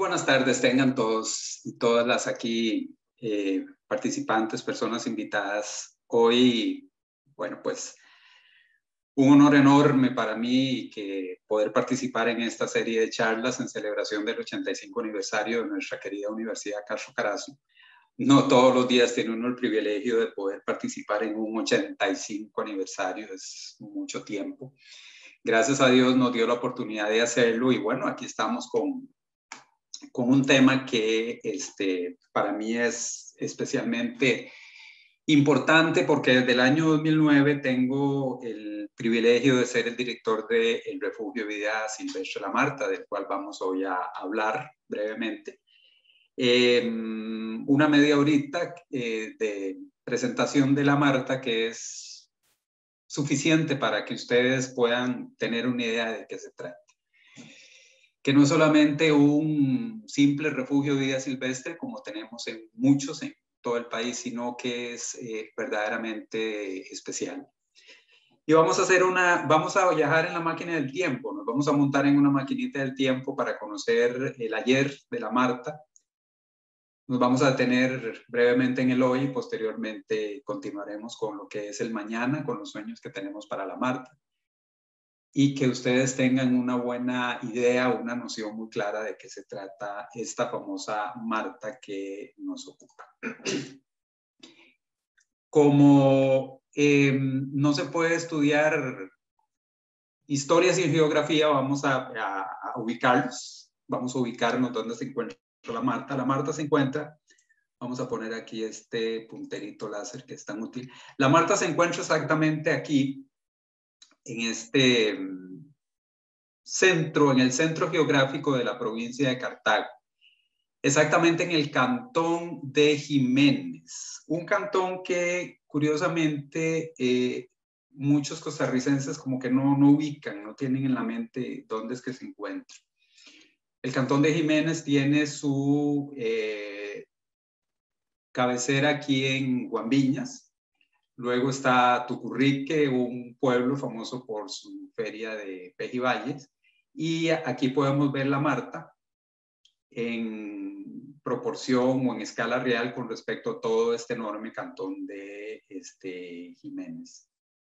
buenas tardes tengan todos y todas las aquí participantes, personas invitadas. Hoy, bueno, pues un honor enorme para mí que poder participar en esta serie de charlas en celebración del 85 aniversario de nuestra querida Universidad Carlos Carazo. No todos los días tiene uno el privilegio de poder participar en un 85 aniversario, es mucho tiempo. Gracias a Dios nos dio la oportunidad de hacerlo y bueno, aquí estamos con un tema que para mí es especialmente importante porque desde el año 2009 tengo el privilegio de ser el director del Refugio Vida Silvestre La Marta, del cual vamos hoy a hablar brevemente. Una media horita de presentación de La Marta que es suficiente para que ustedes puedan tener una idea de qué se trata. Que no es solamente un simple refugio de vida silvestre, como tenemos en muchos en todo el país, sino que es verdaderamente especial. Y vamos a viajar en la máquina del tiempo, nos vamos a montar en una maquinita del tiempo para conocer el ayer de La Marta. Nos vamos a detener brevemente en el hoy y posteriormente continuaremos con lo que es el mañana, con los sueños que tenemos para La Marta. Y que ustedes tengan una buena idea, una noción muy clara de qué se trata esta famosa Marta que nos ocupa. Como no se puede estudiar historia sin geografía, vamos a ubicarlos, vamos a ubicarnos donde se encuentra la Marta. La Marta se encuentra, vamos a poner aquí este punterito láser que es tan útil. La Marta se encuentra exactamente aquí, en este en el centro geográfico de la provincia de Cartago, exactamente en el cantón de Jiménez, un cantón que curiosamente muchos costarricenses como que no ubican, no tienen en la mente dónde es que se encuentra. El cantón de Jiménez tiene su cabecera aquí en Guambiñas. Luego está Tucurrique, un pueblo famoso por su feria de Pejivalles. Y aquí podemos ver La Marta en proporción o en escala real con respecto a todo este enorme cantón de Jiménez.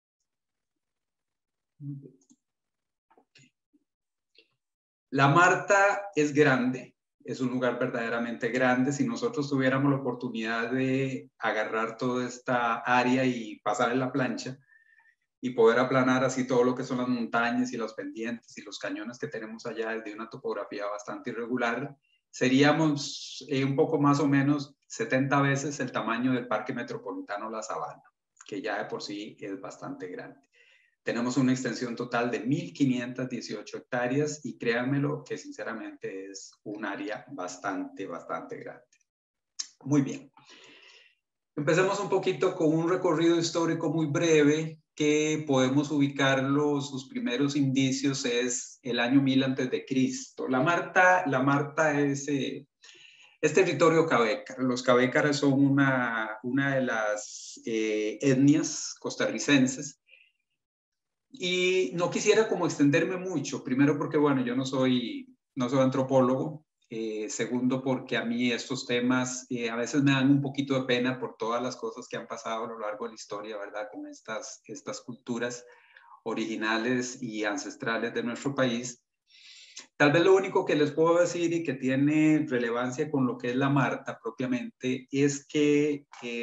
La Marta es grande, es un lugar verdaderamente grande. Si nosotros tuviéramos la oportunidad de agarrar toda esta área y pasar en la plancha y poder aplanar así todo lo que son las montañas y los pendientes y los cañones que tenemos allá desde una topografía bastante irregular, seríamos un poco más o menos 70 veces el tamaño del Parque Metropolitano La Sabana, que ya de por sí es bastante grande. Tenemos una extensión total de 1.518 hectáreas y créanmelo que sinceramente es un área bastante grande. Muy bien. Empecemos un poquito con un recorrido histórico muy breve que podemos ubicarlo, sus primeros indicios es el año 1000 a.C. La Marta es territorio cabécar. Los cabécares son una de las etnias costarricenses. Y no quisiera como extenderme mucho, primero porque, bueno, yo no soy antropólogo, segundo porque a mí estos temas a veces me dan un poquito de pena por todas las cosas que han pasado a lo largo de la historia, ¿verdad? Con estas culturas originales y ancestrales de nuestro país. Tal vez lo único que les puedo decir y que tiene relevancia con lo que es la Marta propiamente es que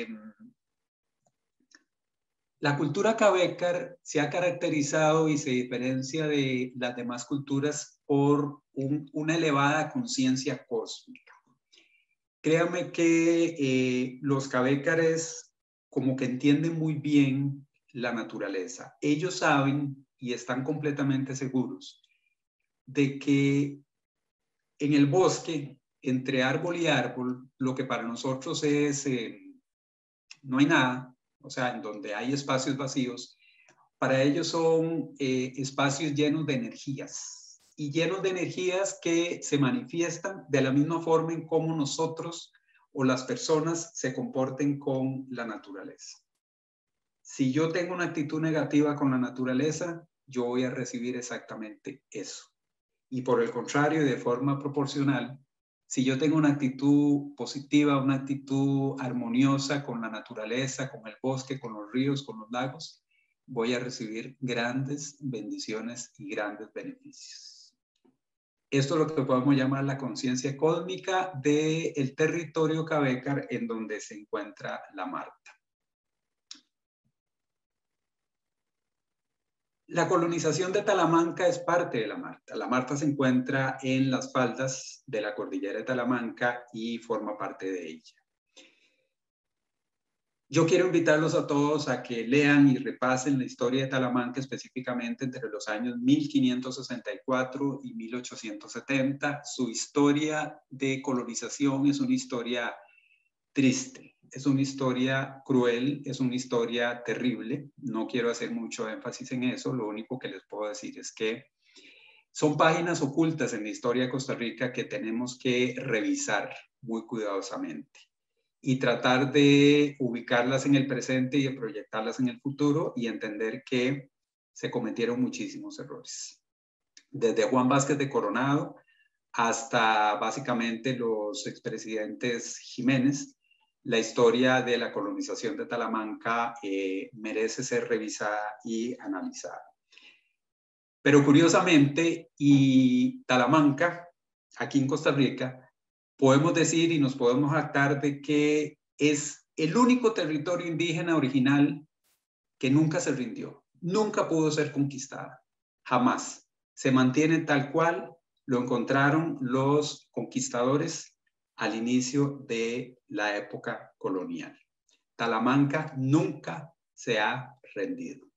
la cultura cabécar se ha caracterizado y se diferencia de las demás culturas por una elevada conciencia cósmica. Créanme que los cabécares como que entienden muy bien la naturaleza. Ellos saben y están completamente seguros de que en el bosque, entre árbol y árbol, lo que para nosotros es no hay nada, o sea, en donde hay espacios vacíos, para ellos son espacios llenos de energías y llenos de energías que se manifiestan de la misma forma en cómo nosotros o las personas se comporten con la naturaleza. Si yo tengo una actitud negativa con la naturaleza, yo voy a recibir exactamente eso. Y por el contrario, de forma proporcional, Si yo tengo una actitud positiva, una actitud armoniosa con la naturaleza, con el bosque, con los ríos, con los lagos, voy a recibir grandes bendiciones y grandes beneficios. Esto es lo que podemos llamar la conciencia cósmica del territorio Cavécar en donde se encuentra la Marta. La colonización de Talamanca es parte de la Marta. La Marta se encuentra en las faldas de la cordillera de Talamanca y forma parte de ella. Yo quiero invitarlos a todos a que lean y repasen la historia de Talamanca, específicamente entre los años 1564 y 1870. Su historia de colonización es una historia triste, es una historia cruel, es una historia terrible. No quiero hacer mucho énfasis en eso, lo único que les puedo decir es que son páginas ocultas en la historia de Costa Rica que tenemos que revisar muy cuidadosamente y tratar de ubicarlas en el presente y de proyectarlas en el futuro y entender que se cometieron muchísimos errores. Desde Juan Vázquez de Coronado hasta básicamente los expresidentes Jiménez, la historia de la colonización de Talamanca merece ser revisada y analizada. Pero curiosamente, y Talamanca, aquí en Costa Rica, podemos decir y nos podemos jactar de que es el único territorio indígena original que nunca se rindió, nunca pudo ser conquistada, jamás. Se mantiene tal cual lo encontraron los conquistadores al inicio de la época colonial. Talamanca nunca se ha rendido.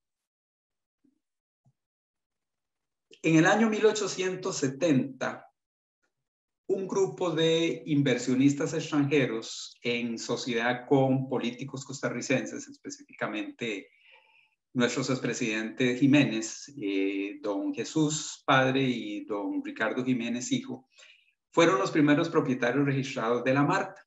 En el año 1870, un grupo de inversionistas extranjeros en sociedad con políticos costarricenses, específicamente nuestros expresidentes Jiménez, don Jesús padre y don Ricardo Jiménez hijo, fueron los primeros propietarios registrados de la Marta.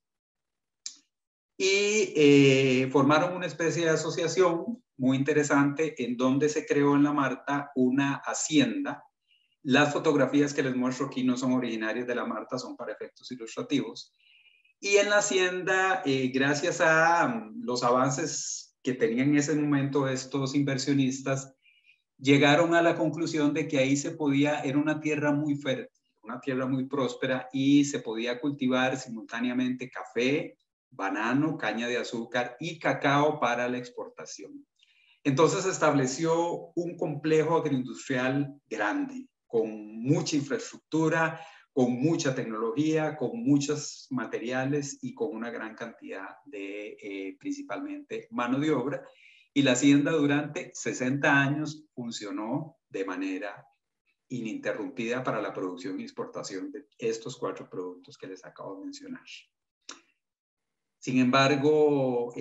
Y formaron una especie de asociación muy interesante en donde se creó en la Marta una hacienda. Las fotografías que les muestro aquí no son originarias de la Marta, son para efectos ilustrativos. Y en la hacienda, gracias a los avances que tenían en ese momento estos inversionistas, llegaron a la conclusión de que ahí se podía, era una tierra muy fértil, una tierra muy próspera y se podía cultivar simultáneamente café, banano, caña de azúcar y cacao para la exportación. Entonces se estableció un complejo agroindustrial grande, con mucha infraestructura, con mucha tecnología, con muchos materiales y con una gran cantidad de principalmente mano de obra. Y la hacienda durante 60 años funcionó de manera ininterrumpida para la producción y exportación de estos 4 productos que les acabo de mencionar. Sin embargo,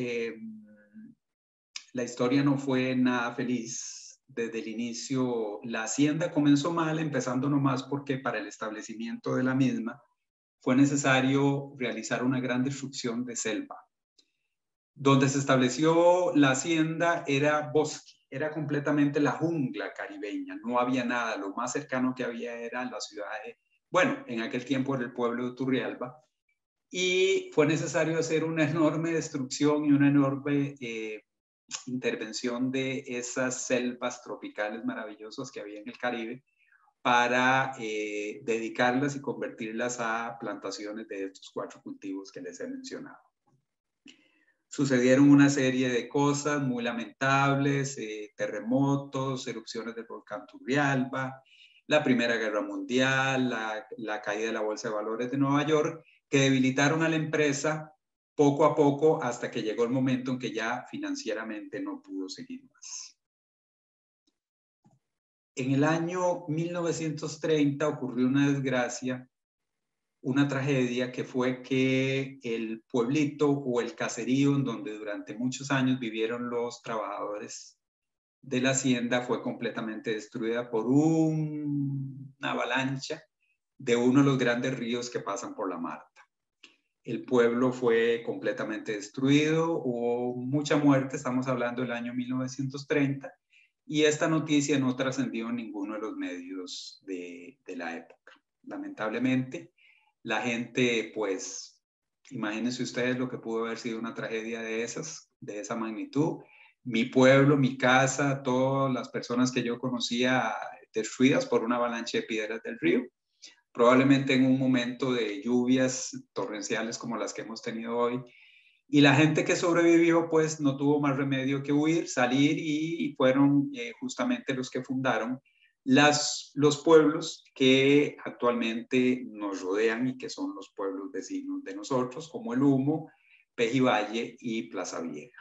la historia no fue nada feliz. Desde el inicio, la hacienda comenzó mal, empezando nomás porque para el establecimiento de la misma fue necesario realizar una gran destrucción de selva. Donde se estableció la hacienda era bosque, era completamente la jungla caribeña, no había nada, lo más cercano que había era la ciudad de, bueno, en aquel tiempo era el pueblo de Turrialba, y fue necesario hacer una enorme destrucción y una enorme intervención de esas selvas tropicales maravillosas que había en el Caribe para dedicarlas y convertirlas a plantaciones de estos 4 cultivos que les he mencionado. Sucedieron una serie de cosas muy lamentables, terremotos, erupciones del volcán Turrialba, la Primera Guerra Mundial, la caída de la Bolsa de Valores de Nueva York, que debilitaron a la empresa poco a poco hasta que llegó el momento en que ya financieramente no pudo seguir más. En el año 1930 ocurrió una desgracia, una tragedia que fue que el pueblito o el caserío en donde durante muchos años vivieron los trabajadores de la hacienda fue completamente destruida por una avalancha de uno de los grandes ríos que pasan por la Marta. El pueblo fue completamente destruido, hubo mucha muerte, estamos hablando del año 1930, y esta noticia no trascendió en ninguno de los medios de la época. Lamentablemente, La gente, pues, imagínense ustedes lo que pudo haber sido una tragedia de esa magnitud. Mi pueblo, mi casa, todas las personas que yo conocía destruidas por una avalancha de piedras del río. Probablemente en un momento de lluvias torrenciales como las que hemos tenido hoy. Y la gente que sobrevivió, pues no tuvo más remedio que huir, salir, y fueron justamente los que fundaron los pueblos que actualmente nos rodean y que son los pueblos vecinos de nosotros, como El Humo, Pejivalle y Plaza Vieja.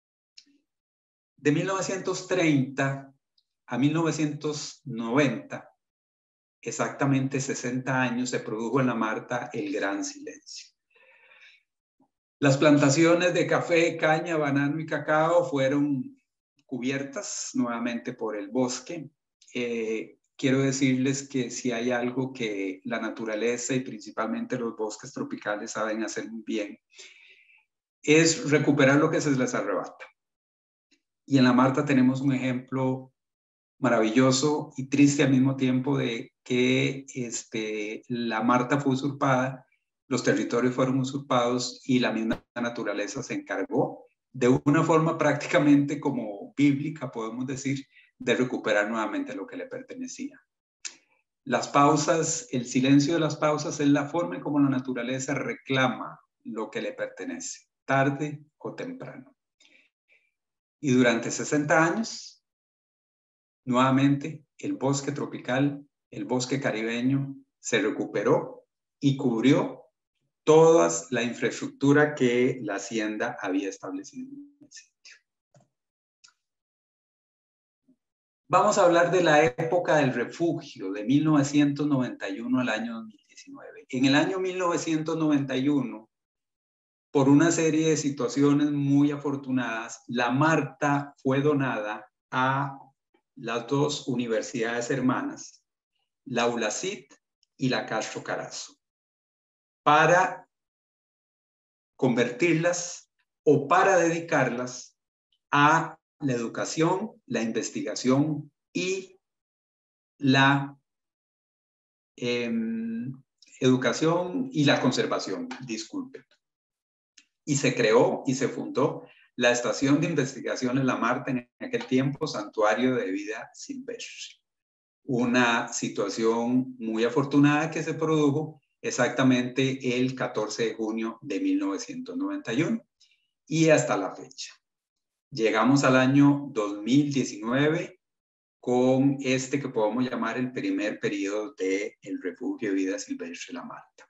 De 1930 a 1990, exactamente 60 años, se produjo en La Marta el Gran Silencio. Las plantaciones de café, caña, banano y cacao fueron cubiertas nuevamente por el bosque. Quiero decirles que si hay algo que la naturaleza y principalmente los bosques tropicales saben hacer muy bien, es recuperar lo que se les arrebata. Y en La Marta tenemos un ejemplo maravilloso y triste al mismo tiempo de que La Marta fue usurpada, los territorios fueron usurpados y la misma naturaleza se encargó de una forma prácticamente como bíblica, podemos decir, de recuperar nuevamente lo que le pertenecía. Las pausas, el silencio de las pausas es la forma en cómo la naturaleza reclama lo que le pertenece, tarde o temprano. Y durante 60 años, nuevamente, el bosque tropical, el bosque caribeño, se recuperó y cubrió toda la infraestructura que la hacienda había establecido en el sitio. Vamos a hablar de la época del refugio, de 1991 al año 2019. En el año 1991, por una serie de situaciones muy afortunadas, La Marta fue donada a las dos universidades hermanas, la ULACIT y la Castro Carazo, para convertirlas o para dedicarlas a la educación, la investigación y la educación y la conservación, disculpen. Y se creó y se fundó la Estación de Investigación en La Marta, en aquel tiempo Santuario de Vida Silvestre. Una situación muy afortunada que se produjo exactamente el 14 de junio de 1991 y hasta la fecha. Llegamos al año 2019 con que podemos llamar el primer periodo del Refugio de Vida Silvestre La Marta.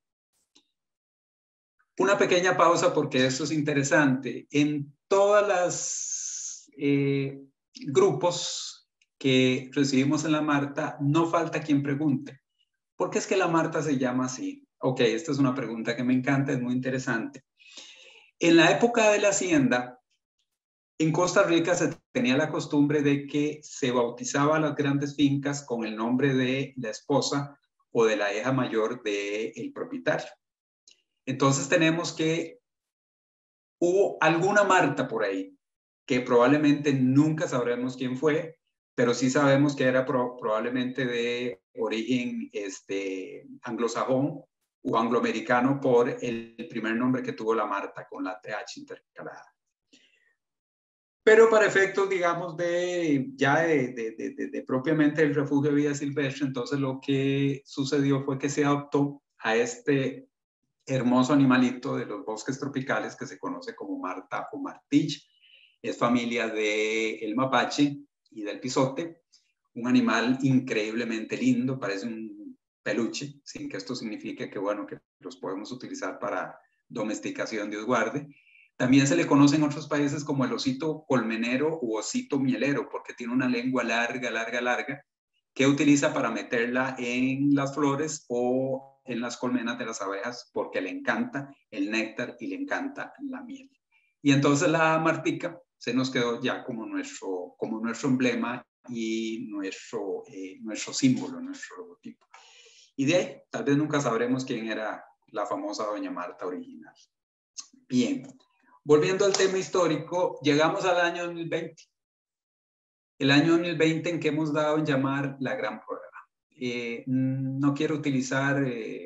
Una pequeña pausa porque esto es interesante. En todas las grupos que recibimos en La Marta, no falta quien pregunte, ¿por qué es que La Marta se llama así? Ok, esta es una pregunta que me encanta, es muy interesante. En la época de la hacienda, en Costa Rica se tenía la costumbre de que se bautizaba las grandes fincas con el nombre de la esposa o de la hija mayor del propietario. Entonces tenemos que hubo alguna Marta por ahí, que probablemente nunca sabremos quién fue, pero sí sabemos que era probablemente de origen anglosajón o angloamericano por el primer nombre que tuvo la Marta con la TH intercalada. Pero para efectos, digamos, de propiamente el refugio de vida silvestre, entonces lo que sucedió fue que se adoptó a este hermoso animalito de los bosques tropicales que se conoce como Marta o martillo. Es familia del mapache y del pisote, un animal increíblemente lindo, parece un peluche, sin que esto signifique que, bueno, que los podemos utilizar para domesticación, Dios guarde. También se le conoce en otros países como el osito colmenero u osito mielero, porque tiene una lengua larga, larga, larga, que utiliza para meterla en las flores o en las colmenas de las abejas, porque le encanta el néctar y le encanta la miel. Y entonces la martica se nos quedó ya como nuestro emblema y nuestro símbolo, nuestro logotipo. Y de ahí, tal vez nunca sabremos quién era la famosa doña Marta original. Bien, volviendo al tema histórico, llegamos al año 2020. El año 2020 en que hemos dado en llamar la gran prueba. No quiero utilizar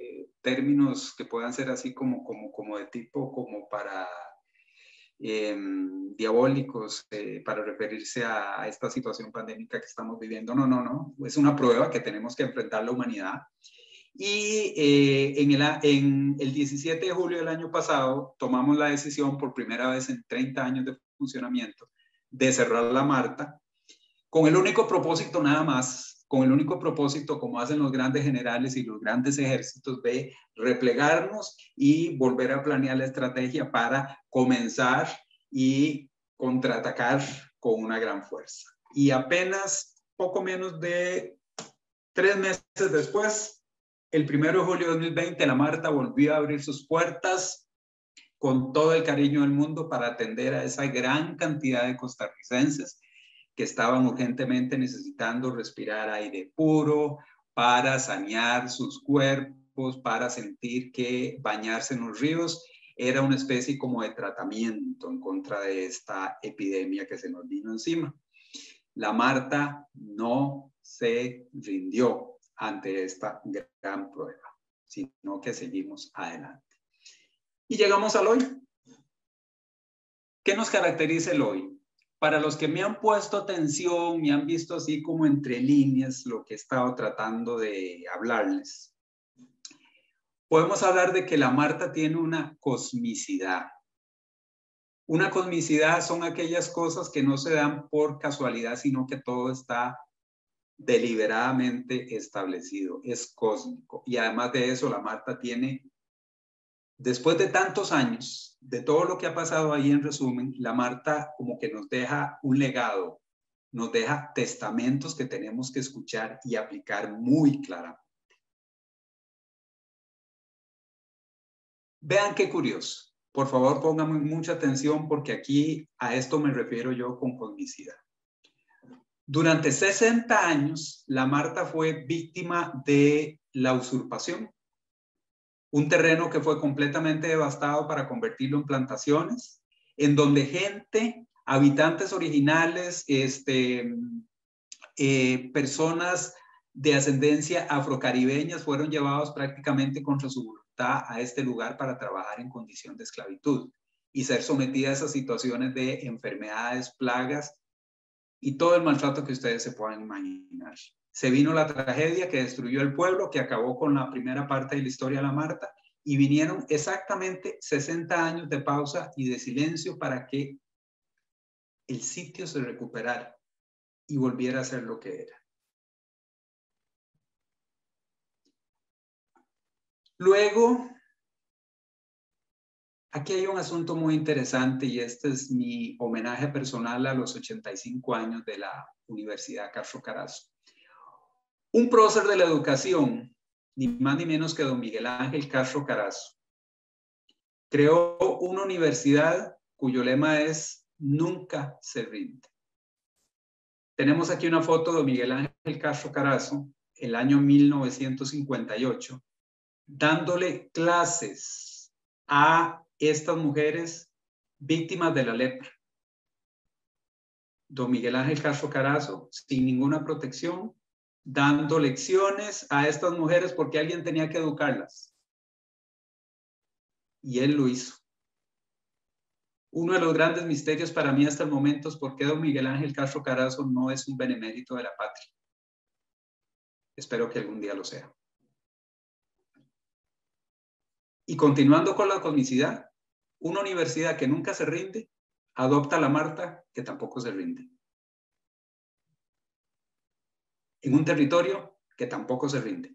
términos que puedan ser así como de tipo, como para diabólicos, para referirse a esta situación pandémica que estamos viviendo. No, no, no. Es una prueba que tenemos que enfrentar la humanidad. Y en el 17 de julio del año pasado tomamos la decisión, por primera vez en 30 años de funcionamiento, de cerrar la Marta, con el único propósito nada más, con el único propósito, como hacen los grandes generales y los grandes ejércitos, de replegarnos y volver a planear la estrategia para comenzar y contraatacar con una gran fuerza. Y apenas poco menos de 3 meses después, el 1 de julio de 2020, la Marta volvió a abrir sus puertas con todo el cariño del mundo para atender a esa gran cantidad de costarricenses que estaban urgentemente necesitando respirar aire puro, para sanear sus cuerpos, para sentir que bañarse en los ríos era una especie como de tratamiento en contra de esta epidemia que se nos vino encima. La Marta no se rindió ante esta gran prueba, sino que seguimos adelante. Y llegamos al hoy. ¿Qué nos caracteriza el hoy? Para los que me han puesto atención, me han visto así como entre líneas lo que he estado tratando de hablarles, podemos hablar de que la Marta tiene una cosmicidad. Una cosmicidad son aquellas cosas que no se dan por casualidad, sino que todo está deliberadamente establecido, es cósmico. Y además de eso, la Marta tiene, después de tantos años, de todo lo que ha pasado ahí en resumen, la Marta como que nos deja un legado, nos deja testamentos que tenemos que escuchar y aplicar muy claramente. Vean qué curioso. Por favor, pónganme mucha atención porque aquí a esto me refiero yo con cosmicidad. Durante 60 años, la Marta fue víctima de la usurpación. Un terreno que fue completamente devastado para convertirlo en plantaciones, en donde gente, habitantes originales, personas de ascendencia afrocaribeñas fueron llevados prácticamente contra su voluntad a este lugar para trabajar en condición de esclavitud y ser sometidas a situaciones de enfermedades, plagas y todo el maltrato que ustedes se puedan imaginar. Se vino la tragedia que destruyó el pueblo, que acabó con la primera parte de la historia de la Marta, y vinieron exactamente 60 años de pausa y de silencio para que el sitio se recuperara y volviera a ser lo que era. Luego, aquí hay un asunto muy interesante y este es mi homenaje personal a los 85 años de la Universidad Castro Carazo. Un prócer de la educación, ni más ni menos que don Miguel Ángel Castro Carazo, creó una universidad cuyo lema es nunca se rinde. Tenemos aquí una foto de Miguel Ángel Castro Carazo, el año 1958, dándole clases a estas mujeres víctimas de la lepra. Don Miguel Ángel Castro Carazo, sin ninguna protección, dando lecciones a estas mujeres porque alguien tenía que educarlas. Y él lo hizo. Uno de los grandes misterios para mí hasta el momento es por qué don Miguel Ángel Castro Carazo no es un benemérito de la patria. Espero que algún día lo sea. Y continuando con la cosmicidad, una universidad que nunca se rinde, adopta a la Marta que tampoco se rinde. En un territorio que tampoco se rinde.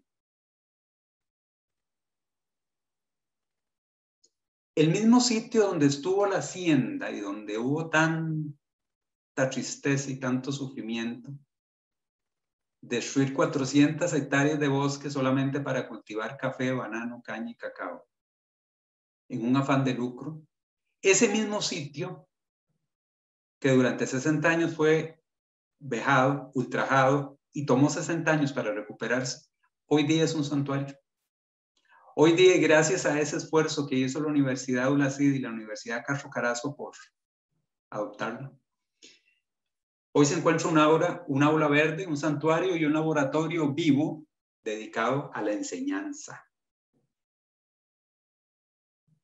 El mismo sitio donde estuvo la hacienda y donde hubo tanta tristeza y tanto sufrimiento, destruir 400 hectáreas de bosque solamente para cultivar café, banano, caña y cacao, en un afán de lucro. Ese mismo sitio que durante 60 años fue vejado, ultrajado y tomó 60 años para recuperarse, hoy día es un santuario. Hoy día, gracias a ese esfuerzo que hizo la Universidad ULACID y la Universidad Castro Carazo por adoptarlo, hoy se encuentra un aula verde, un santuario y un laboratorio vivo dedicado a la enseñanza.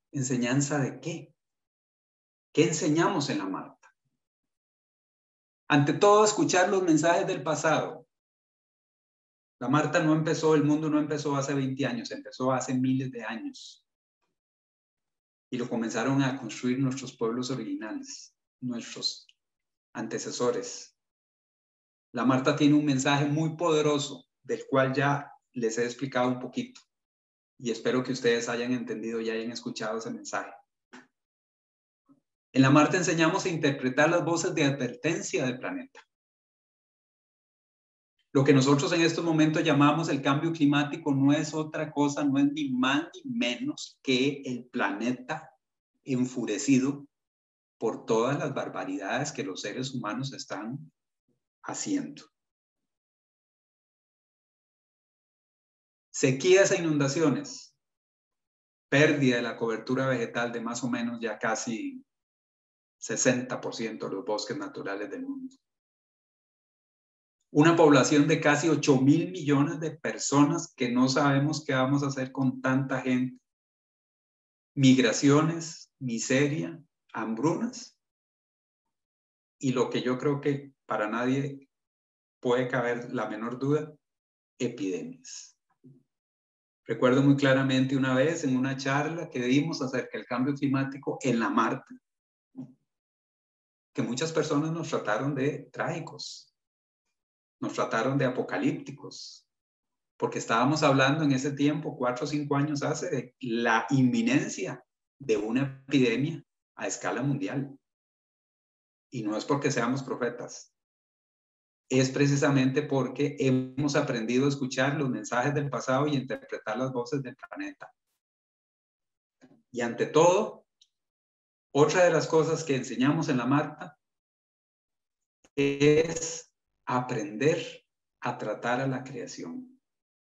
¿Enseñanza de qué? ¿Qué enseñamos en la Marta? Ante todo, escuchar los mensajes del pasado. La Marta no empezó, el mundo no empezó hace 20 años, empezó hace miles de años. Y lo comenzaron a construir nuestros pueblos originales, nuestros antecesores. La Marta tiene un mensaje muy poderoso, del cual ya les he explicado un poquito. Y espero que ustedes hayan entendido y hayan escuchado ese mensaje. En la Marta enseñamos a interpretar las voces de advertencia del planeta. Lo que nosotros en estos momentos llamamos el cambio climático no es otra cosa, no es ni más ni menos que el planeta enfurecido por todas las barbaridades que los seres humanos están haciendo. Sequías e inundaciones, pérdida de la cobertura vegetal de más o menos ya casi 60% de los bosques naturales del mundo. Una población de casi 8.000 millones de personas que no sabemos qué vamos a hacer con tanta gente. Migraciones, miseria, hambrunas y lo que yo creo que para nadie puede caber la menor duda, epidemias. Recuerdo muy claramente una vez en una charla que dimos acerca del cambio climático en la Marta, que muchas personas nos trataron de trágicos, nos trataron de apocalípticos, porque estábamos hablando en ese tiempo, 4 o 5 años hace, de la inminencia de una epidemia a escala mundial. Y no es porque seamos profetas, es precisamente porque hemos aprendido a escuchar los mensajes del pasado y interpretar las voces del planeta. Y ante todo, otra de las cosas que enseñamos en la Marta es aprender a tratar a la creación.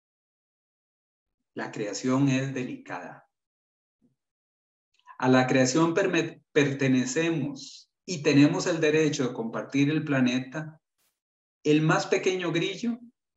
La creación es delicada. A la creación pertenecemos y tenemos el derecho de compartir el planeta, el más pequeño grillo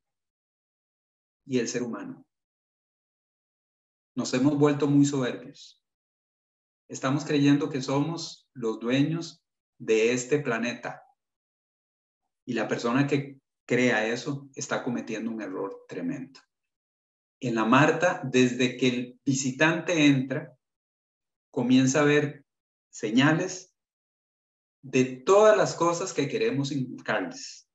y el ser humano. Nos hemos vuelto muy soberbios. Estamos creyendo que somos los dueños de este planeta. Y la persona que crea eso está cometiendo un error tremendo. En la Marta, desde que el visitante entra, comienza a ver señales de todas las cosas que queremos inculcarles,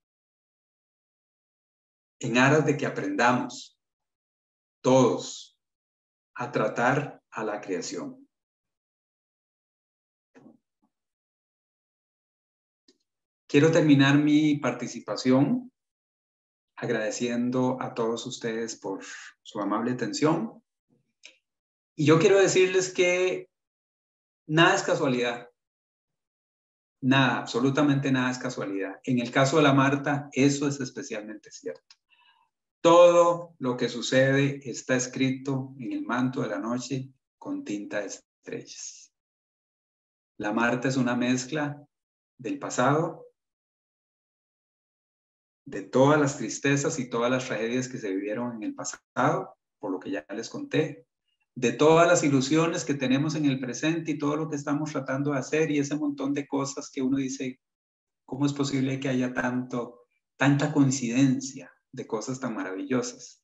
en aras de que aprendamos todos a tratar a la creación. Quiero terminar mi participación agradeciendo a todos ustedes por su amable atención. Y yo quiero decirles que nada es casualidad. Nada, absolutamente nada es casualidad. En el caso de la Marta, eso es especialmente cierto. Todo lo que sucede está escrito en el manto de la noche con tinta de estrellas. La Marta es una mezcla del pasado, de todas las tristezas y todas las tragedias que se vivieron en el pasado, por lo que ya les conté, de todas las ilusiones que tenemos en el presente y todo lo que estamos tratando de hacer y ese montón de cosas que uno dice, ¿cómo es posible que haya tanta coincidencia de cosas tan maravillosas?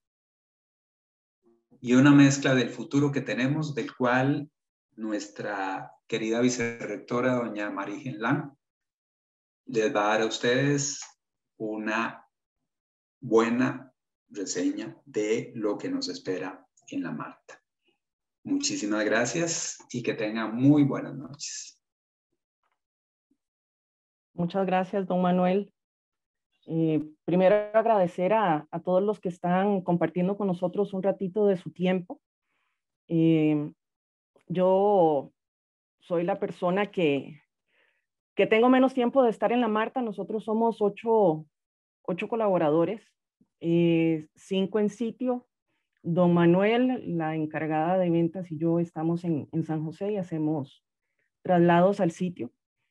Y una mezcla del futuro que tenemos, del cual nuestra querida vicerrectora, doña María Genlán, les va a dar a ustedes una buena reseña de lo que nos espera en la Marta. Muchísimas gracias y que tengan muy buenas noches. Muchas gracias, don Manuel. Primero agradecer a todos los que están compartiendo con nosotros un ratito de su tiempo. Yo soy la persona que tengo menos tiempo de estar en la Marta. Nosotros somos ocho colaboradores, 5 en sitio. Don Manuel, la encargada de ventas, y yo estamos en San José y hacemos traslados al sitio.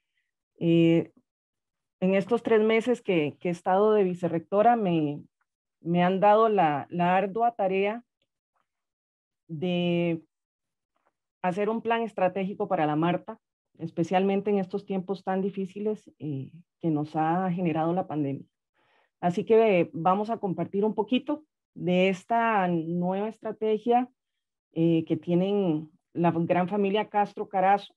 En estos 3 meses que he estado de vicerrectora, me han dado la ardua tarea de hacer un plan estratégico para la Marta, especialmente en estos tiempos tan difíciles que nos ha generado la pandemia. Así que vamos a compartir un poquito de esta nueva estrategia que tienen la gran familia Castro Carazo.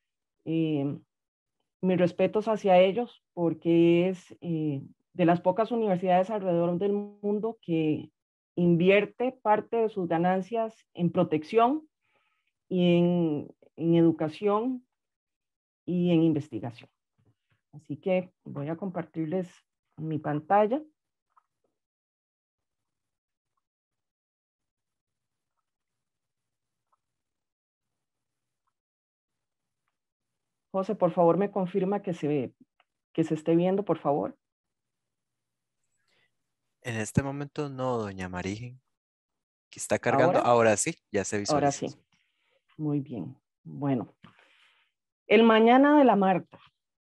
Mis respetos hacia ellos porque es de las pocas universidades alrededor del mundo que invierte parte de sus ganancias en protección y en educación y en investigación. Así que voy a compartirles mi pantalla. José, por favor, me confirma que se esté viendo, por favor. En este momento no, doña María, que está cargando. ¿Ahora? Ahora sí, ya se Ahora visualiza. sí. Muy bien. Bueno, el mañana de la Marta.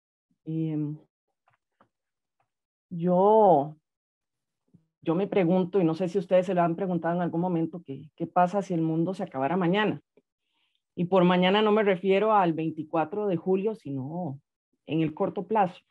Yo me pregunto, y no sé si ustedes se lo han preguntado en algún momento, ¿qué pasa si el mundo se acabara mañana? Y por mañana no me refiero al 24 de julio, sino en el corto plazo.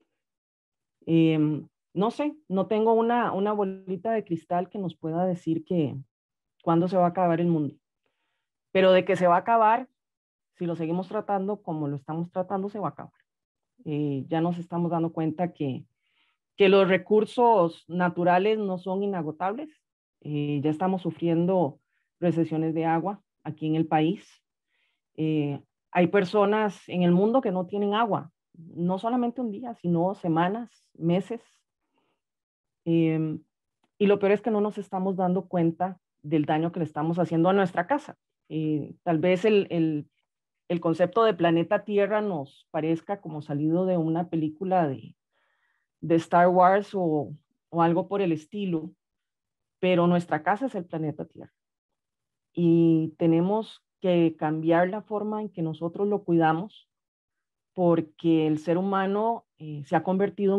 No sé, no tengo una bolita de cristal que nos pueda decir cuándo se va a acabar el mundo. Pero de que se va a acabar, si lo seguimos tratando como lo estamos tratando, se va a acabar. Ya nos estamos dando cuenta que los recursos naturales no son inagotables. Ya estamos sufriendo recesiones de agua aquí en el país. Hay personas en el mundo que no tienen agua, no solamente un día, sino semanas, meses. Y lo peor es que no nos estamos dando cuenta del daño que le estamos haciendo a nuestra casa. Tal vez el concepto de planeta Tierra nos parezca como salido de una película de Star Wars o algo por el estilo, pero nuestra casa es el planeta Tierra. Y tenemos que cambiar la forma en que nosotros lo cuidamos porque el ser humano se ha convertido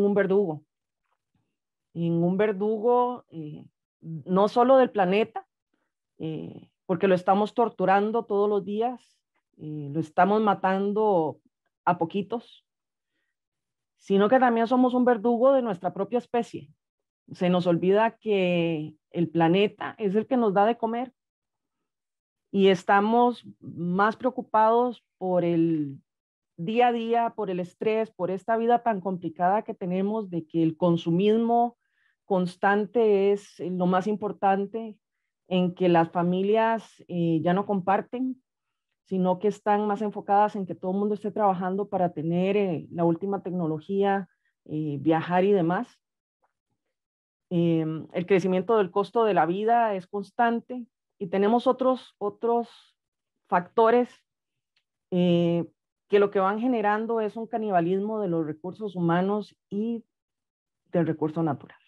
en un verdugo no solo del planeta, porque lo estamos torturando todos los días, lo estamos matando a poquitos, sino que también somos un verdugo de nuestra propia especie. Se nos olvida que el planeta es el que nos da de comer y estamos más preocupados por el día a día, por el estrés, por esta vida tan complicada que tenemos de que el consumismo constante es lo más importante, en que las familias ya no comparten, sino que están más enfocadas en que todo el mundo esté trabajando para tener la última tecnología, viajar y demás. El crecimiento del costo de la vida es constante y tenemos otros factores que lo que van generando es un canibalismo de los recursos humanos y del recurso natural.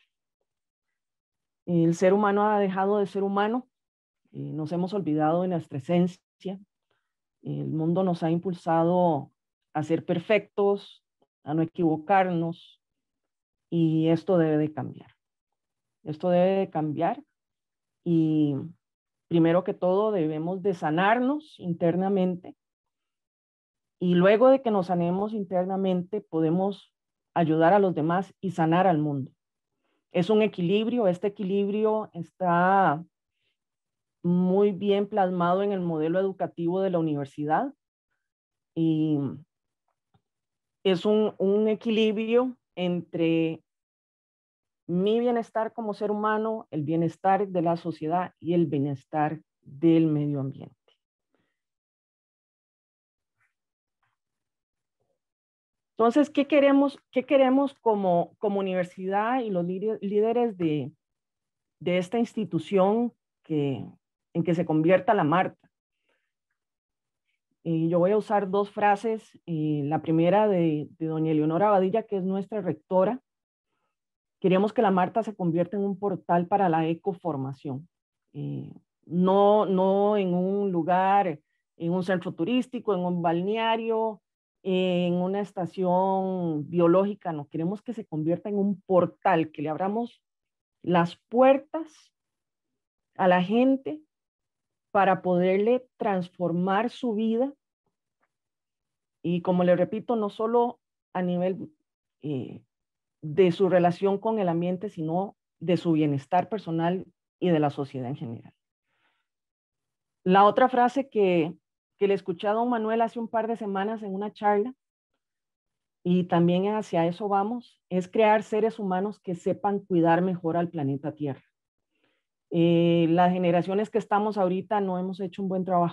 El ser humano ha dejado de ser humano, nos hemos olvidado de nuestra esencia, el mundo nos ha impulsado a ser perfectos, a no equivocarnos, y esto debe de cambiar. Esto debe de cambiar y primero que todo debemos de sanarnos internamente y luego de que nos sanemos internamente podemos ayudar a los demás y sanar al mundo. Es un equilibrio, este equilibrio está muy bien plasmado en el modelo educativo de la universidad y es un equilibrio entre mi bienestar como ser humano, el bienestar de la sociedad y el bienestar del medio ambiente. Entonces, ¿qué queremos como universidad y los líderes de esta institución en que se convierta la Marta? Yo voy a usar dos frases. La primera de doña Eleonora Badilla, que es nuestra rectora. Queremos que la Marta se convierta en un portal para la ecoformación. No en un lugar, en un centro turístico, en un balneario, en una estación biológica, no, queremos que se convierta en un portal, que le abramos las puertas a la gente para poderle transformar su vida. Y como le repito, no solo a nivel de su relación con el ambiente, sino de su bienestar personal y de la sociedad en general. La otra frase que le escuché a don Manuel hace un par de semanas en una charla, y también hacia eso vamos, es crear seres humanos que sepan cuidar mejor al planeta Tierra. Las generaciones que estamos ahorita no hemos hecho un buen trabajo.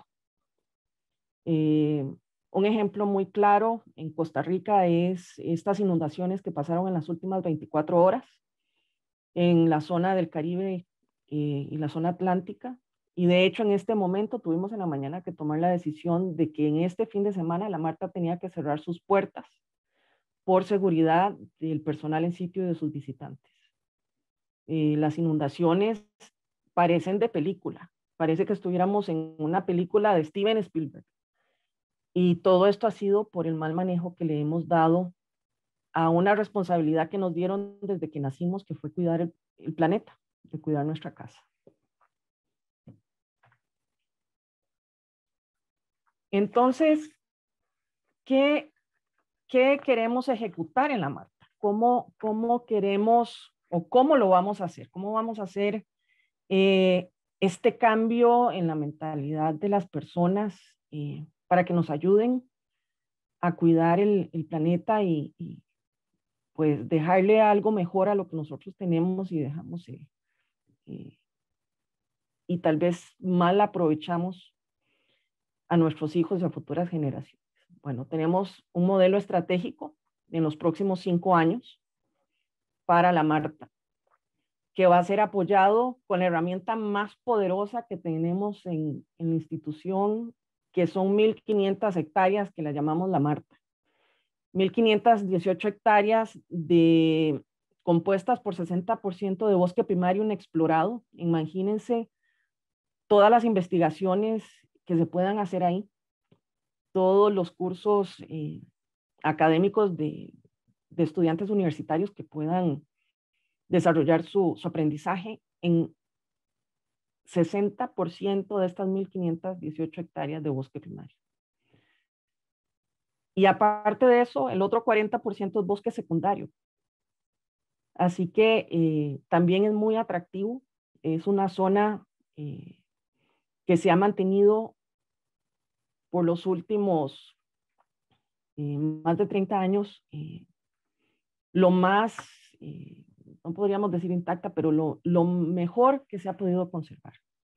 Un ejemplo muy claro en Costa Rica es estas inundaciones que pasaron en las últimas 24 horas en la zona del Caribe y la zona atlántica. Y de hecho, en este momento tuvimos en la mañana que tomar la decisión de que en este fin de semana la Marta tenía que cerrar sus puertas por seguridad del personal en sitio y de sus visitantes. Las inundaciones parecen de película. Parece que estuviéramos en una película de Steven Spielberg. Y todo esto ha sido por el mal manejo que le hemos dado a una responsabilidad que nos dieron desde que nacimos, que fue cuidar el planeta, de cuidar nuestra casa. Entonces, ¿qué queremos ejecutar en la Marta? ¿Cómo queremos o cómo lo vamos a hacer? ¿Cómo vamos a hacer este cambio en la mentalidad de las personas para que nos ayuden a cuidar el planeta y pues dejarle algo mejor a lo que nosotros tenemos y dejamos y tal vez mal aprovechamos a nuestros hijos y a futuras generaciones? Bueno, tenemos un modelo estratégico en los próximos 5 años para la Marta, que va a ser apoyado con la herramienta más poderosa que tenemos en la institución, que son 1.500 hectáreas que la llamamos la Marta. 1.518 hectáreas compuestas por 60% de bosque primario inexplorado. Imagínense todas las investigaciones que se puedan hacer ahí, todos los cursos académicos de estudiantes universitarios que puedan desarrollar su aprendizaje en 60% de estas 1.518 hectáreas de bosque primario. Y aparte de eso, el otro 40% es bosque secundario. Así que también es muy atractivo. Es una zona que se ha mantenido por los últimos más de 30 años lo más, no podríamos decir intacta, pero lo mejor que se ha podido conservar.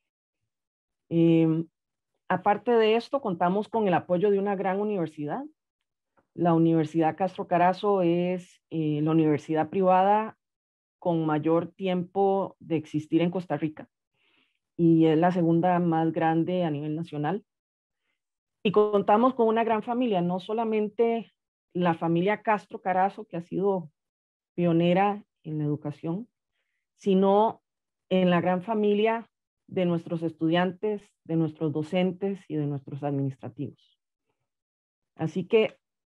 Aparte de esto, contamos con el apoyo de una gran universidad. La Universidad Castro Carazo es la universidad privada con mayor tiempo de existir en Costa Rica y es la segunda más grande a nivel nacional. Y contamos con una gran familia, no solamente la familia Castro Carazo, que ha sido pionera en la educación, sino en la gran familia de nuestros estudiantes, de nuestros docentes y de nuestros administrativos. Así que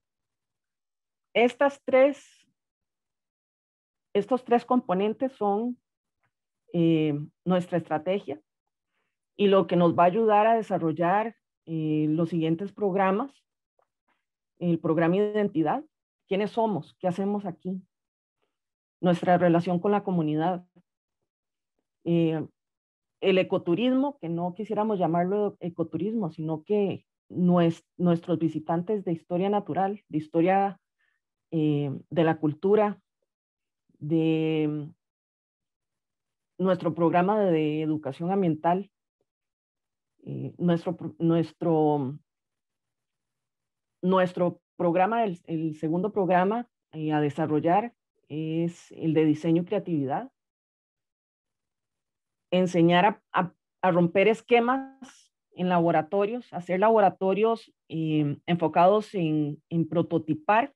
estos tres componentes son nuestra estrategia y lo que nos va a ayudar a desarrollar los siguientes programas. El programa Identidad, ¿quiénes somos? ¿Qué hacemos aquí? Nuestra relación con la comunidad. El ecoturismo, que no quisiéramos llamarlo ecoturismo, sino que nuestros visitantes de historia natural, de historia de la cultura, de nuestro programa de educación ambiental, nuestro programa, el segundo programa a desarrollar es el de diseño y creatividad. Enseñar a romper esquemas en laboratorios, hacer laboratorios enfocados en prototipar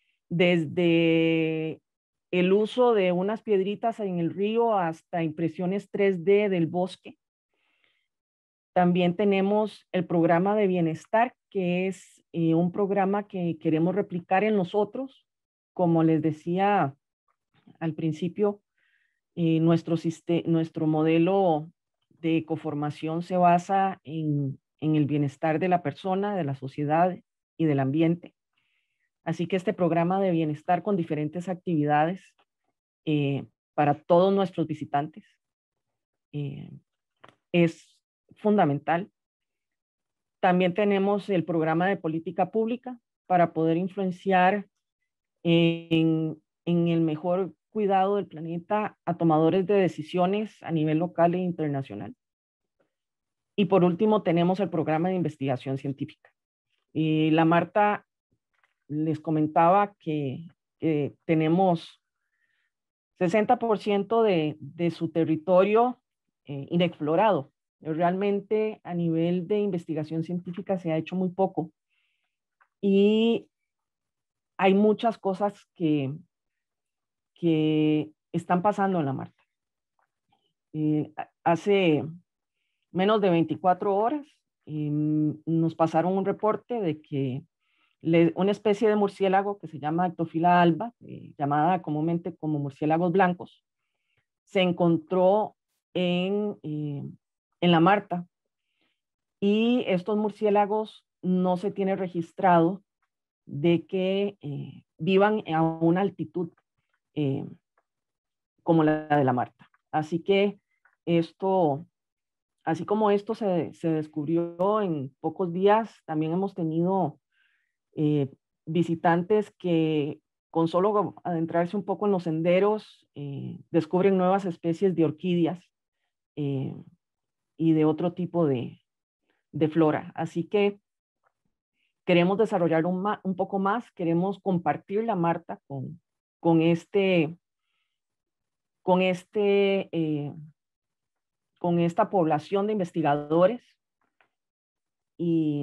desde el uso de unas piedritas en el río hasta impresiones 3D del bosque. También tenemos el programa de bienestar, que es un programa que queremos replicar en nosotros. Como les decía al principio, nuestro modelo de ecoformación se basa en el bienestar de la persona, de la sociedad y del ambiente. Así que este programa de bienestar con diferentes actividades para todos nuestros visitantes es fundamental. También tenemos el programa de política pública para poder influenciar en el mejor cuidado del planeta a tomadores de decisiones a nivel local e internacional. Y por último, tenemos el programa de investigación científica. La Marta les comentaba que tenemos 60% de su territorio inexplorado. Realmente a nivel de investigación científica se ha hecho muy poco. Y hay muchas cosas que están pasando en la Marta. Hace menos de 24 horas nos pasaron un reporte de que una especie de murciélago que se llama Ectophyla alba, llamada comúnmente como murciélagos blancos, se encontró en la Marta, y estos murciélagos no se tiene registrado de que vivan a una altitud como la de la Marta. Así que así como esto se descubrió en pocos días, también hemos tenido visitantes que con solo adentrarse un poco en los senderos descubren nuevas especies de orquídeas y de otro tipo de flora. Así que queremos desarrollar un poco más, queremos compartir la Marta con esta población de investigadores, y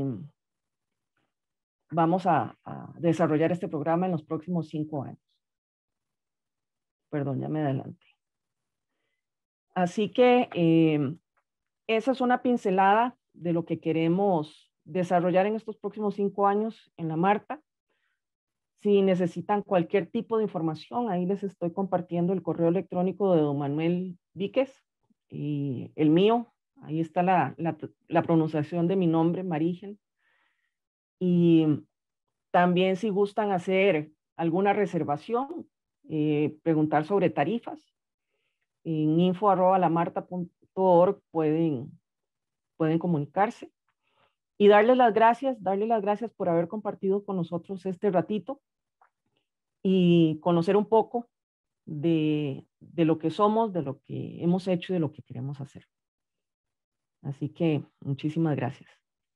vamos a desarrollar este programa en los próximos 5 años. Perdón, ya me adelanté. Así que esa es una pincelada de lo que queremos desarrollar en estos próximos 5 años en la Marta. Si necesitan cualquier tipo de información, ahí les estoy compartiendo el correo electrónico de don Manuel Víquez y el mío. Ahí está la pronunciación de mi nombre, Marigen. Y también si gustan hacer alguna reservación, preguntar sobre tarifas, en info@lamarta.org pueden comunicarse. Y darles las gracias por haber compartido con nosotros este ratito y conocer un poco de lo que somos, de lo que hemos hecho y de lo que queremos hacer. Así que muchísimas gracias.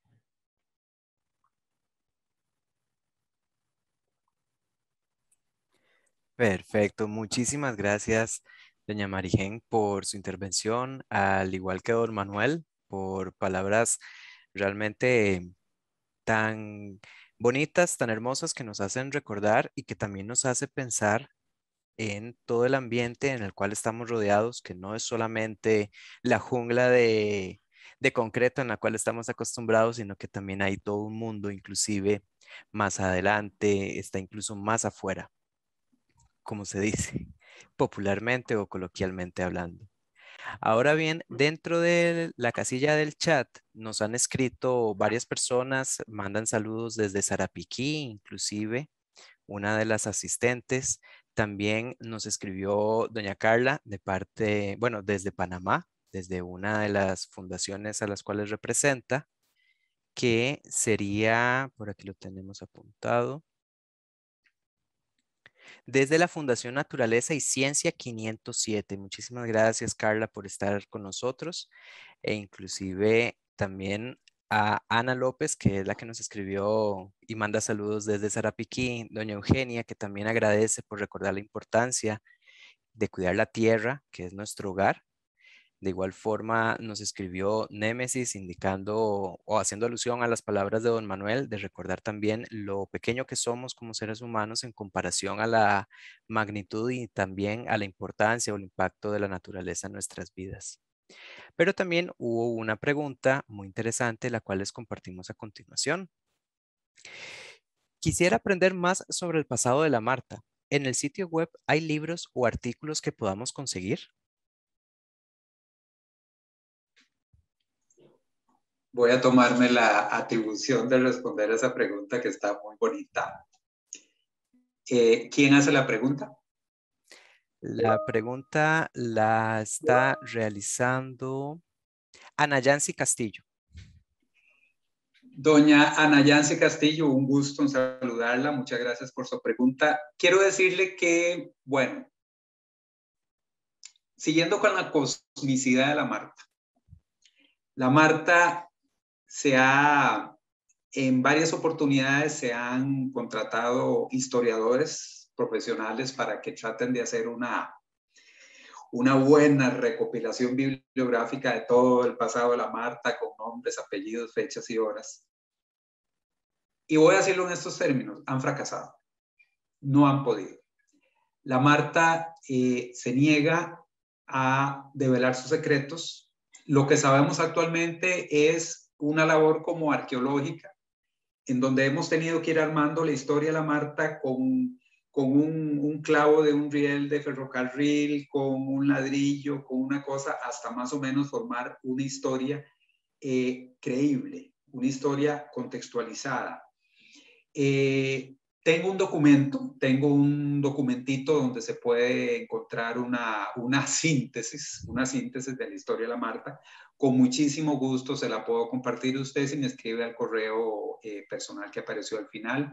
Perfecto, muchísimas gracias, doña Marigen, por su intervención, al igual que don Manuel, por palabras realmente tan bonitas, tan hermosas, que nos hacen recordar y que también nos hace pensar en todo el ambiente en el cual estamos rodeados, que no es solamente la jungla de concreto en la cual estamos acostumbrados, sino que también hay todo un mundo, inclusive más adelante, está incluso más afuera, como se dice popularmente o coloquialmente hablando. Ahora bien, dentro de la casilla del chat nos han escrito varias personas, mandan saludos desde Sarapiquí, inclusive una de las asistentes. También nos escribió doña Carla de parte, bueno, desde Panamá, desde una de las fundaciones a las cuales representa, que sería, por aquí lo tenemos apuntado, desde la Fundación Naturaleza y Ciencia 507. Muchísimas gracias, Carla, por estar con nosotros, e inclusive también a Ana López, que es la que nos escribió y manda saludos desde Sarapiquí, doña Eugenia, que también agradece por recordar la importancia de cuidar la tierra, que es nuestro hogar. De igual forma nos escribió Némesis indicando o haciendo alusión a las palabras de don Manuel, de recordar también lo pequeño que somos como seres humanos en comparación a la magnitud y también a la importancia o el impacto de la naturaleza en nuestras vidas. Pero también hubo una pregunta muy interesante, la cual les compartimos a continuación. Quisiera aprender más sobre el pasado de la Marta. ¿En el sitio web hay libros o artículos que podamos conseguir? Voy a tomarme la atribución de responder a esa pregunta que está muy bonita. ¿Quién hace la pregunta? La pregunta la está realizando Ana Yancy Castillo. Doña Ana Yancy Castillo, un gusto en saludarla. Muchas gracias por su pregunta. Quiero decirle que, bueno, siguiendo con la cosmicidad de la Marta en varias oportunidades se han contratado historiadores profesionales para que traten de hacer una buena recopilación bibliográfica de todo el pasado de la Marta, con nombres, apellidos, fechas y horas. Y voy a decirlo en estos términos, han fracasado, no han podido. La Marta se niega a develar sus secretos. Lo que sabemos actualmente es una labor como arqueológica, en donde hemos tenido que ir armando la historia de la Marta con un clavo de un riel de ferrocarril, con un ladrillo, con una cosa, hasta más o menos formar una historia creíble, una historia contextualizada. Tengo un documentito donde se puede encontrar una síntesis de la historia de la Marta. Con muchísimo gusto se la puedo compartir a usted si me escribe al correo personal que apareció al final,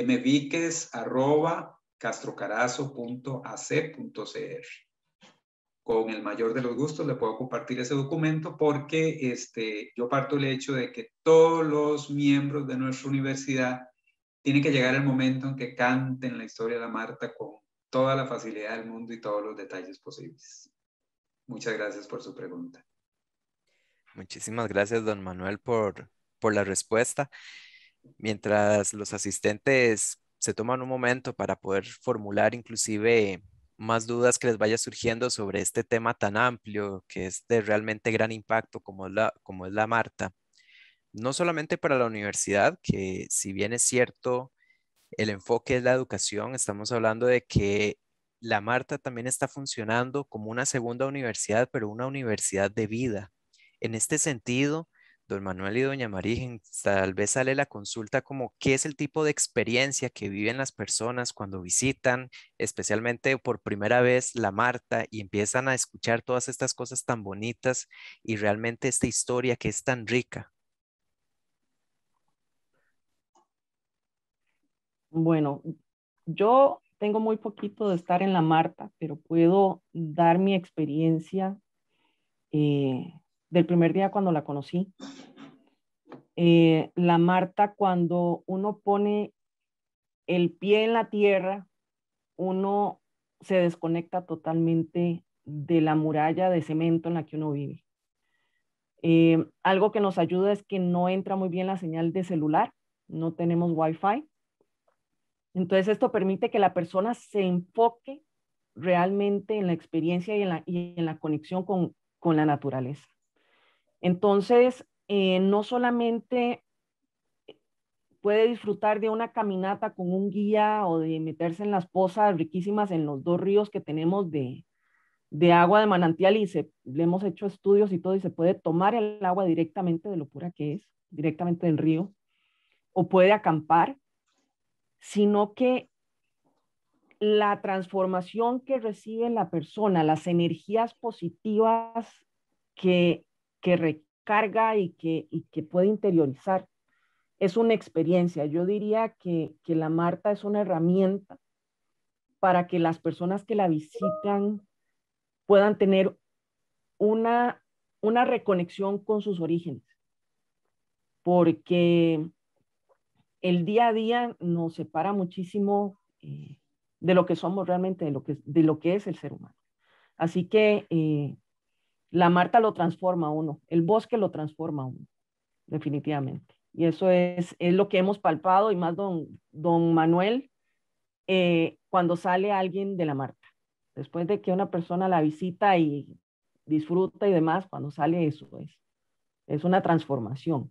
mviques@castrocarazo.ac.cr. Con el mayor de los gustos le puedo compartir ese documento porque yo parto del hecho de que todos los miembros de nuestra universidad tiene que llegar el momento en que canten la historia de la Marta con toda la facilidad del mundo y todos los detalles posibles. Muchas gracias por su pregunta. Muchísimas gracias, don Manuel, por la respuesta. Mientras los asistentes se toman un momento para poder formular inclusive más dudas que les vaya surgiendo sobre este tema tan amplio que es de realmente gran impacto como es la Marta, no solamente para la universidad, que si bien es cierto, el enfoque es la educación, estamos hablando de que la Marta también está funcionando como una segunda universidad, pero una universidad de vida. En este sentido, don Manuel y doña María, tal vez sale la consulta como qué es el tipo de experiencia que viven las personas cuando visitan, especialmente por primera vez la Marta y empiezan a escuchar todas estas cosas tan bonitas y realmente esta historia que es tan rica. Bueno, yo tengo muy poquito de estar en la Marta, pero puedo dar mi experiencia eh, del primer día cuando la conocí. La Marta, cuando uno pone el pie en la tierra, uno se desconecta totalmente de la muralla de cemento en la que uno vive. Algo que nos ayuda es que no entra muy bien la señal de celular, no tenemos wifi. Entonces esto permite que la persona se enfoque realmente en la experiencia y en la conexión con la naturaleza. Entonces, no solamente puede disfrutar de una caminata con un guía o de meterse en las pozas riquísimas en los dos ríos que tenemos de agua de manantial y le hemos hecho estudios y todo y se puede tomar el agua directamente de lo pura que es, directamente del río, o puede acampar, sino que la transformación que recibe la persona, las energías positivas que, que recarga y que puede interiorizar, es una experiencia. Yo diría que la Marta es una herramienta para que las personas que la visitan puedan tener una, una reconexión con sus orígenes, porque el día a día nos separa muchísimo de lo que somos realmente, de lo que es el ser humano. Así que la Marta lo transforma a uno, el bosque lo transforma a uno, definitivamente. Y eso es lo que hemos palpado y más don Manuel cuando sale alguien de la Marta. Después de que una persona la visita y disfruta y demás, cuando sale eso es una transformación.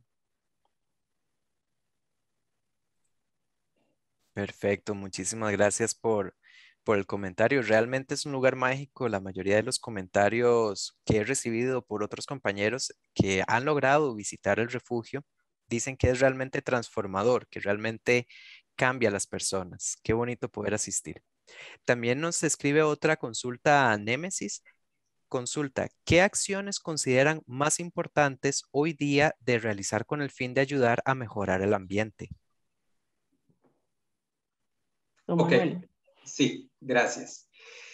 Perfecto, muchísimas gracias por el comentario. Realmente es un lugar mágico. La mayoría de los comentarios que he recibido por otros compañeros que han logrado visitar el refugio dicen que es realmente transformador, que realmente cambia a las personas. Qué bonito poder asistir. También nos escribe otra consulta a Némesis. Consulta, ¿qué acciones consideran más importantes hoy día de realizar con el fin de ayudar a mejorar el ambiente? Don Ok, Manuel. sí, gracias.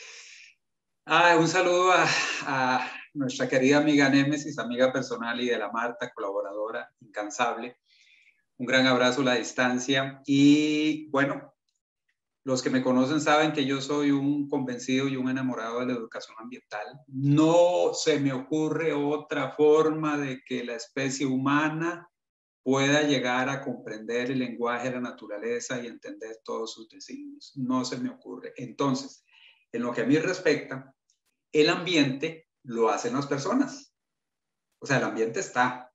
Un saludo a nuestra querida amiga Némesis, amiga personal, y de la Marta, colaboradora incansable. Un gran abrazo a la distancia. Y bueno, los que me conocen saben que yo soy un convencido y un enamorado de la educación ambiental. No se me ocurre otra forma de que la especie humana pueda llegar a comprender el lenguaje de la naturaleza y entender todos sus designios. No se me ocurre. Entonces, en lo que a mí respecta, el ambiente lo hacen las personas. O sea, el ambiente está.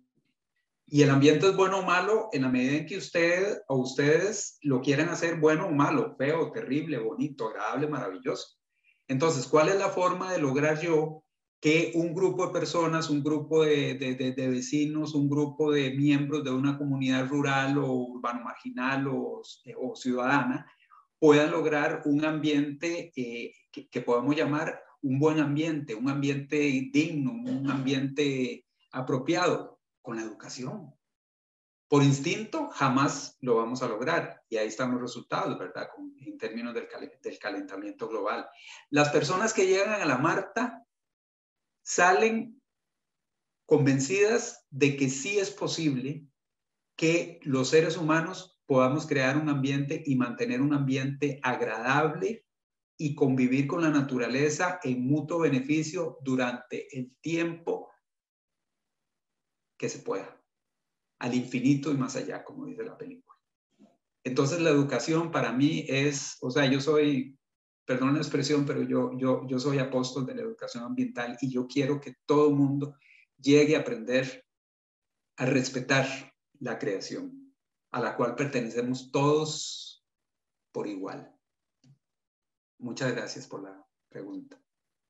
Y el ambiente es bueno o malo en la medida en que usted o ustedes lo quieren hacer bueno o malo, feo, terrible, bonito, agradable, maravilloso. Entonces, ¿cuál es la forma de lograr yo que un grupo de personas, un grupo de vecinos, un grupo de miembros de una comunidad rural o urbano marginal o ciudadana puedan lograr un ambiente que podemos llamar un buen ambiente, un ambiente digno, un ambiente apropiado? Con la educación. Por instinto jamás lo vamos a lograr y ahí están los resultados, ¿verdad? En términos del calentamiento global. Las personas que llegan a la Marta salen convencidas de que sí es posible que los seres humanos podamos crear un ambiente y mantener un ambiente agradable y convivir con la naturaleza en mutuo beneficio durante el tiempo que se pueda, al infinito y más allá, como dice la película. Entonces la educación para mí es, o sea, yo soy, perdón la expresión, pero yo soy apóstol de la educación ambiental y yo quiero que todo el mundo llegue a aprender a respetar la creación, a la cual pertenecemos todos por igual. Muchas gracias por la pregunta.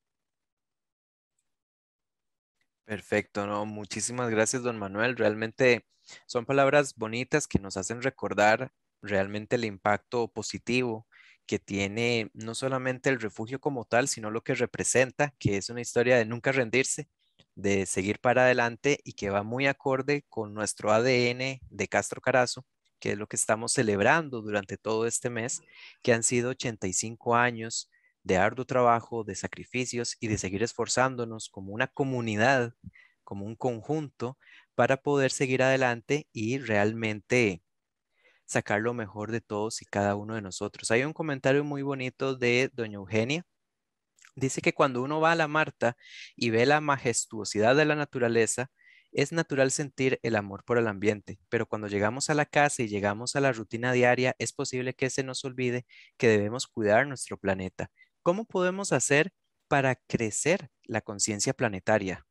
Perfecto, no, muchísimas gracias, don Manuel. Realmente son palabras bonitas que nos hacen recordar realmente el impacto positivo que tiene no solamente el refugio como tal, sino lo que representa, que es una historia de nunca rendirse, de seguir para adelante y que va muy acorde con nuestro ADN de Castro Carazo, que es lo que estamos celebrando durante todo este mes, que han sido 85 años de arduo trabajo, de sacrificios y de seguir esforzándonos como una comunidad, como un conjunto, para poder seguir adelante y realmente sacar lo mejor de todos y cada uno de nosotros. Hay un comentario muy bonito de doña Eugenia. Dice que cuando uno va a la Marta y ve la majestuosidad de la naturaleza, es natural sentir el amor por el ambiente, pero cuando llegamos a la casa y llegamos a la rutina diaria, es posible que se nos olvide que debemos cuidar nuestro planeta. ¿Cómo podemos hacer para crecer la conciencia planetaria?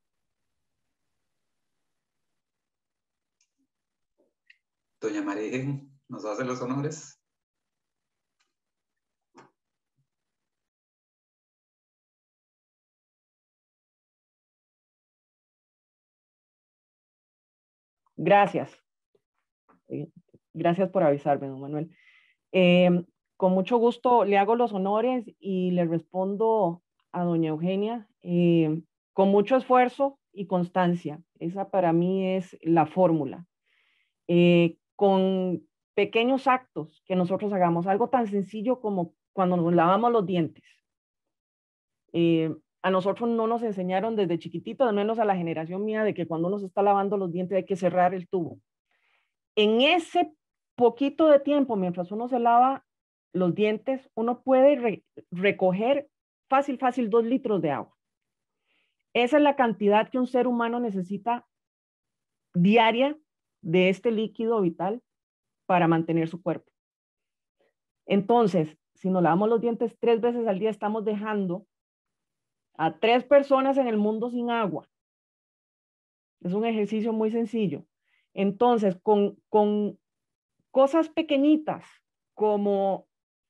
Doña María nos hace los honores. Gracias. Gracias por avisarme, don Manuel. Eh, con mucho gusto le hago los honores y le respondo a doña Eugenia con mucho esfuerzo y constancia. Esa para mí es la fórmula. Con pequeños actos que nosotros hagamos, algo tan sencillo como cuando nos lavamos los dientes. A nosotros no nos enseñaron desde chiquitito, al menos a la generación mía, de que cuando uno se está lavando los dientes hay que cerrar el tubo. En ese poquito de tiempo, mientras uno se lava los dientes, uno puede recoger fácil 2 litros de agua. Esa es la cantidad que un ser humano necesita diaria de este líquido vital para mantener su cuerpo. Entonces, si nos lavamos los dientes 3 veces al día, estamos dejando a 3 personas en el mundo sin agua. Es un ejercicio muy sencillo. Entonces, con cosas pequeñitas como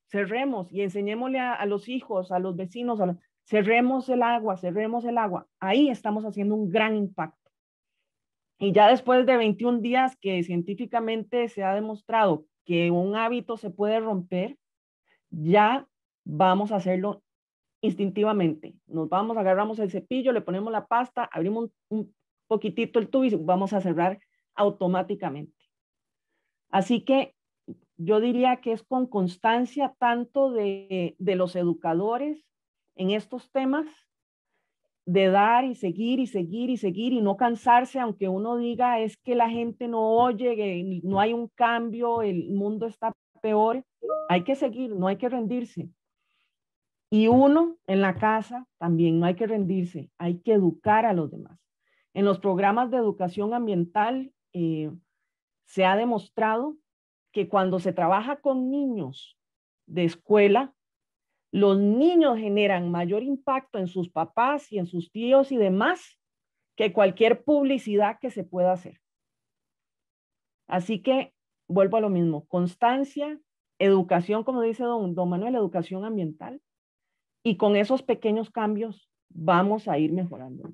cerremos y enseñémosle a los hijos, a los vecinos, cerremos el agua, cerremos el agua. Ahí estamos haciendo un gran impacto. Y ya después de 21 días que científicamente se ha demostrado que un hábito se puede romper, ya vamos a hacerlo instintivamente. Nos vamos, agarramos el cepillo, le ponemos la pasta, abrimos un poquitito el tubo y vamos a cerrar automáticamente. Así que yo diría que es con constancia tanto de los educadores en estos temas, de dar y seguir y seguir y seguir y no cansarse, aunque uno diga es que la gente no oye, que no hay un cambio, el mundo está peor. Hay que seguir, no hay que rendirse. Y uno en la casa también no hay que rendirse, hay que educar a los demás. En los programas de educación ambiental se ha demostrado que cuando se trabaja con niños de escuela, los niños generan mayor impacto en sus papás y en sus tíos y demás que cualquier publicidad que se pueda hacer. Así que vuelvo a lo mismo, constancia, educación, como dice don Manuel, educación ambiental, y con esos pequeños cambios vamos a ir mejorando.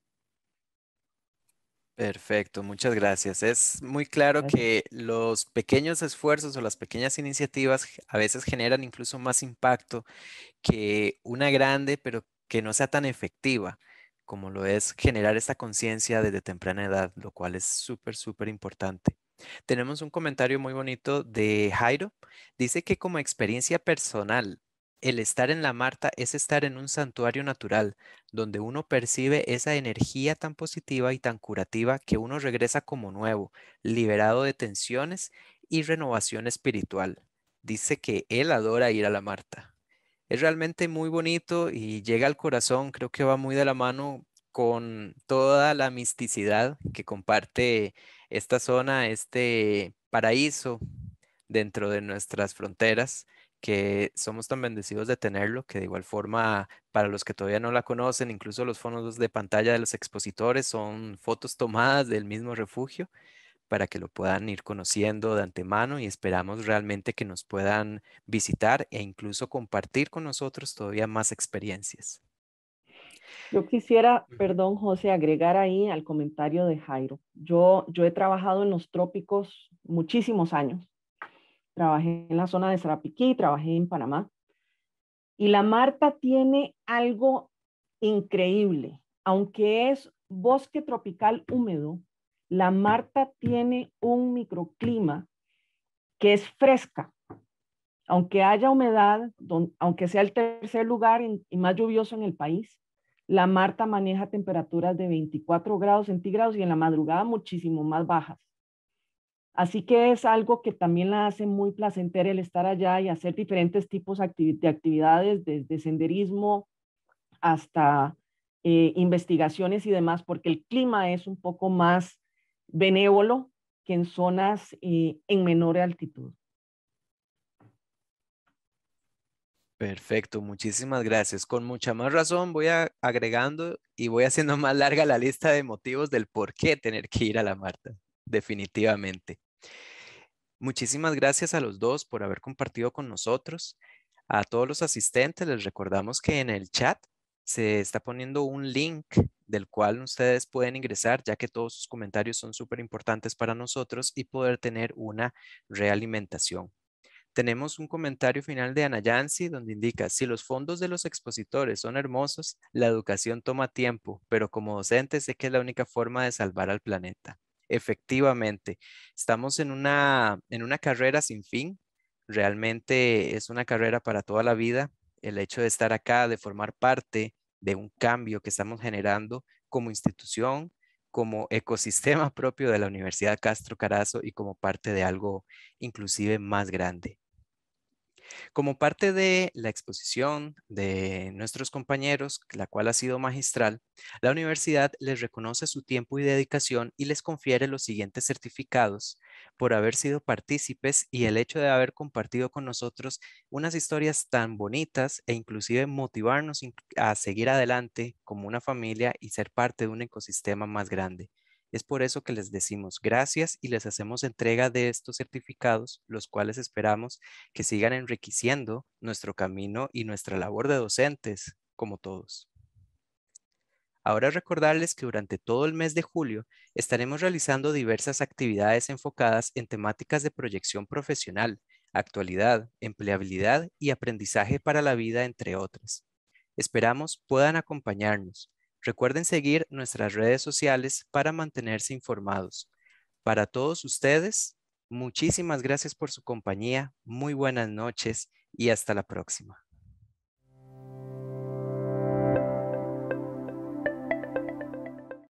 Perfecto, muchas gracias. Es muy claro Gracias. que los pequeños esfuerzos o las pequeñas iniciativas a veces generan incluso más impacto que una grande, pero que no sea tan efectiva, como lo es generar esta conciencia desde temprana edad, lo cual es súper, súper importante. Tenemos un comentario muy bonito de Jairo. Dice que como experiencia personal, el estar en la Marta es estar en un santuario natural, donde uno percibe esa energía tan positiva y tan curativa que uno regresa como nuevo, liberado de tensiones y renovación espiritual. Dice que él adora ir a la Marta. Es realmente muy bonito y llega al corazón, creo que va muy de la mano con toda la misticidad que comparte esta zona, este paraíso dentro de nuestras fronteras, que somos tan bendecidos de tenerlo, que de igual forma, para los que todavía no la conocen, incluso los fondos de pantalla de los expositores son fotos tomadas del mismo refugio para que lo puedan ir conociendo de antemano y esperamos realmente que nos puedan visitar e incluso compartir con nosotros todavía más experiencias. Yo quisiera, Ujú. perdón, José, agregar ahí al comentario de Jairo. Yo he trabajado en los trópicos muchísimos años. Trabajé en la zona de Sarapiquí, trabajé en Panamá. Y la Marta tiene algo increíble. Aunque es bosque tropical húmedo, la Marta tiene un microclima que es fresca. Aunque haya humedad, aunque sea el tercer lugar y más lluvioso en el país, la Marta maneja temperaturas de 24 grados centígrados y en la madrugada muchísimo más bajas. Así que es algo que también la hace muy placentera el estar allá y hacer diferentes tipos de actividades, desde senderismo hasta investigaciones y demás, porque el clima es un poco más benévolo que en zonas en menor altitud. Perfecto, muchísimas gracias. Con mucha más razón voy agregando y voy haciendo más larga la lista de motivos del por qué tener que ir a la Marta, definitivamente. Muchísimas gracias a los dos por haber compartido con nosotros. A todos los asistentes les recordamos que en el chat se está poniendo un link del cual ustedes pueden ingresar, ya que todos sus comentarios son súper importantes para nosotros y poder tener una realimentación. Tenemos un comentario final de Ana Yancy donde indica, si los fondos de los expositores son hermosos, la educación toma tiempo, pero como docente sé que es la única forma de salvar al planeta. Efectivamente, estamos en una carrera sin fin. Realmente es una carrera para toda la vida. El hecho de estar acá, de formar parte de un cambio que estamos generando como institución, como ecosistema propio de la Universidad Castro Carazo y como parte de algo inclusive más grande. Como parte de la exposición de nuestros compañeros, la cual ha sido magistral, la universidad les reconoce su tiempo y dedicación y les confiere los siguientes certificados por haber sido partícipes y el hecho de haber compartido con nosotros unas historias tan bonitas e inclusive motivarnos a seguir adelante como una familia y ser parte de un ecosistema más grande. Es por eso que les decimos gracias y les hacemos entrega de estos certificados, los cuales esperamos que sigan enriqueciendo nuestro camino y nuestra labor de docentes, como todos. Ahora recordarles que durante todo el mes de julio estaremos realizando diversas actividades enfocadas en temáticas de proyección profesional, actualidad, empleabilidad y aprendizaje para la vida, entre otras. Esperamos puedan acompañarnos. Recuerden seguir nuestras redes sociales para mantenerse informados. Para todos ustedes, muchísimas gracias por su compañía, muy buenas noches y hasta la próxima.